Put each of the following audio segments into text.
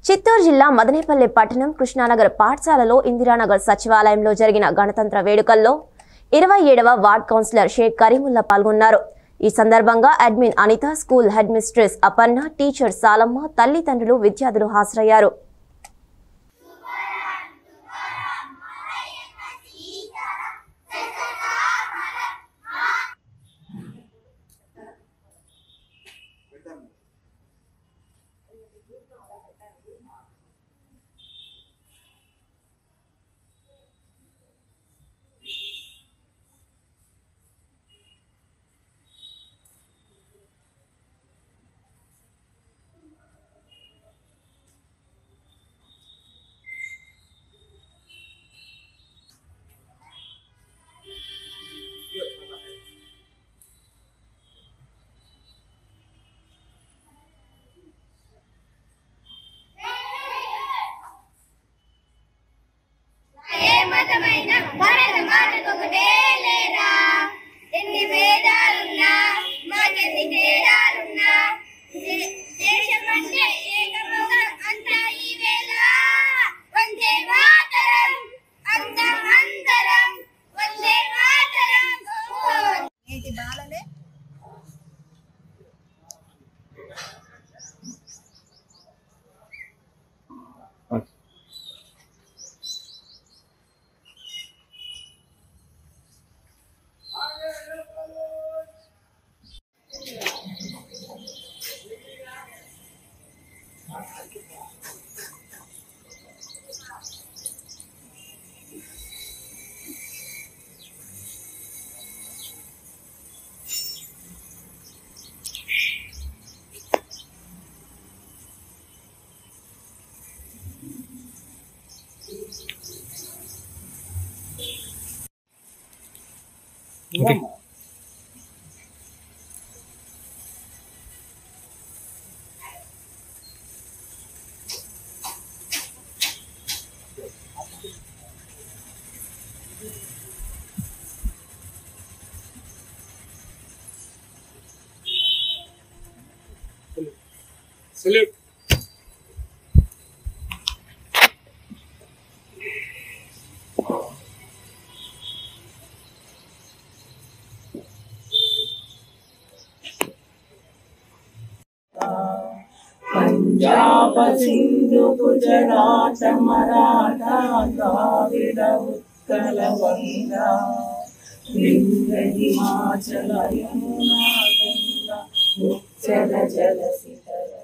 చిత్తూరు జిల్లా మదనేపల్లి పట్టణం కృష్ణానగర్ పాఠశాలలో ఇందిరానగర్ సచివాలయంలో జరిగిన గణతంత్ర వేడుకల్లో 27వ వార్డ్ కౌన్సిలర్ షేక్ కరీముల్లా పాల్గొన్నారు. ఈ సందర్భంగా admin Anitha, school head mistress Aparna, teacher Salamma, తల్లిదండ్రులు, విద్యార్థులు హాజరయ్యారు. Okay. Salute. पंजाब सिंधु गुजरात मराठा द्राविड उत्कल गंगा विंध्य हिमाचल यमुना गंगा उच्चल जलसितरंगा।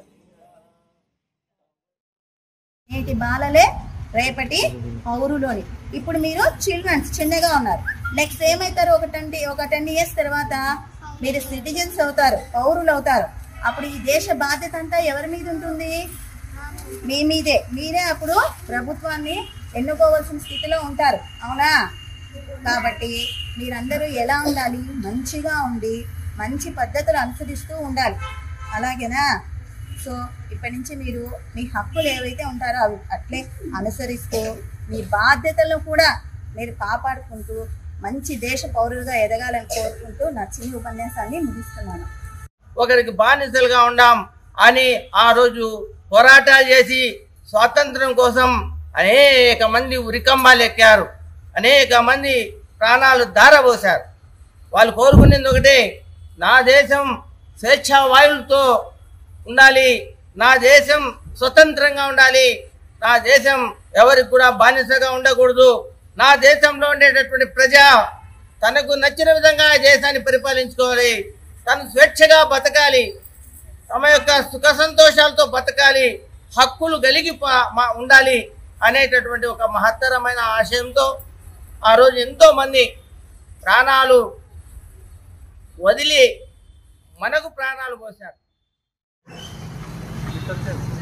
నేటి బాలలే రేపటి పౌరులోని. ఇప్పుడు మీరు చిల్డ్రన్స్ చిన్నగా ఉన్నారు. నెక్స్ట్ ఏమవుతారు? ఒక 10 years తర్వాత మీరు సిటిజన్స్ అవుతారు, పౌరులు అవుతారు. అప్పుడు ఈ దేశ బాధ్యత అంతా ఎవరి మీద ఉంటుంది? మీ మీదే. మీరే అప్పుడు ప్రభుత్వాన్ని ఎన్నుకోవాల్సిన స్థితిలో ఉంటారు, అవునా? కాబట్టి మీరందరూ ఎలా ఉండాలి? మంచిగా ఉండి మంచి పద్ధతులు అనుసరిస్తూ ఉండాలి, అలాగేనా? సో ఇప్పటి నుంచి మీరు మీ హక్కులు ఏవైతే ఉంటారో అవి అట్లే అనుసరిస్తూ మీ బాధ్యతలను కూడా మీరు కాపాడుకుంటూ మంచి దేశ పౌరులుగా ఎదగాలని కోరుకుంటూ నా చిన్న ఉపన్యాసాన్ని ముగిస్తున్నాను. ఒకరికి బానిసలుగా ఉండాం అని ఆ రోజు పోరాటాలు చేసి స్వాతంత్రం కోసం అనేక మంది ఉరికంబాలు ఎక్కారు, అనేక మంది ప్రాణాలు ధారపోశారు. వాళ్ళు కోరుకునేది ఒకటే, నా దేశం స్వేచ్ఛా వాయువులతో ఉండాలి, నా దేశం స్వతంత్రంగా ఉండాలి, నా దేశం ఎవరికి కూడా బానిసగా ఉండకూడదు, నా దేశంలో ఉండేటటువంటి ప్రజ తనకు నచ్చిన విధంగా దేశాన్ని పరిపాలించుకోవాలి, తను స్వేచ్ఛగా బతకాలి, తమ యొక్క సుఖ సంతోషాలతో బతకాలి, హక్కులు కలిగి ఉండాలి అనేటటువంటి ఒక మహత్తరమైన ఆశయంతో ఆ రోజు ఎంతోమంది ప్రాణాలు వదిలి మనకు ప్రాణాలు పోశారు.